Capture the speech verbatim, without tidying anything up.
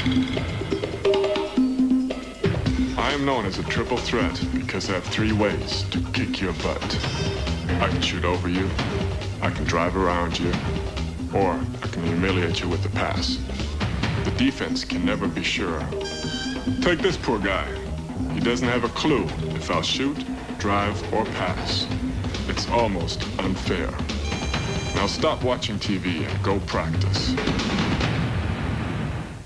I am known as a triple threat because I have three ways to kick your butt. I can shoot over you, I can drive around you, or I can humiliate you with the pass. The defense can never be sure. Take this poor guy. He doesn't have a clue if I'll shoot, drive, or pass. It's almost unfair. Now stop watching T V and go practice.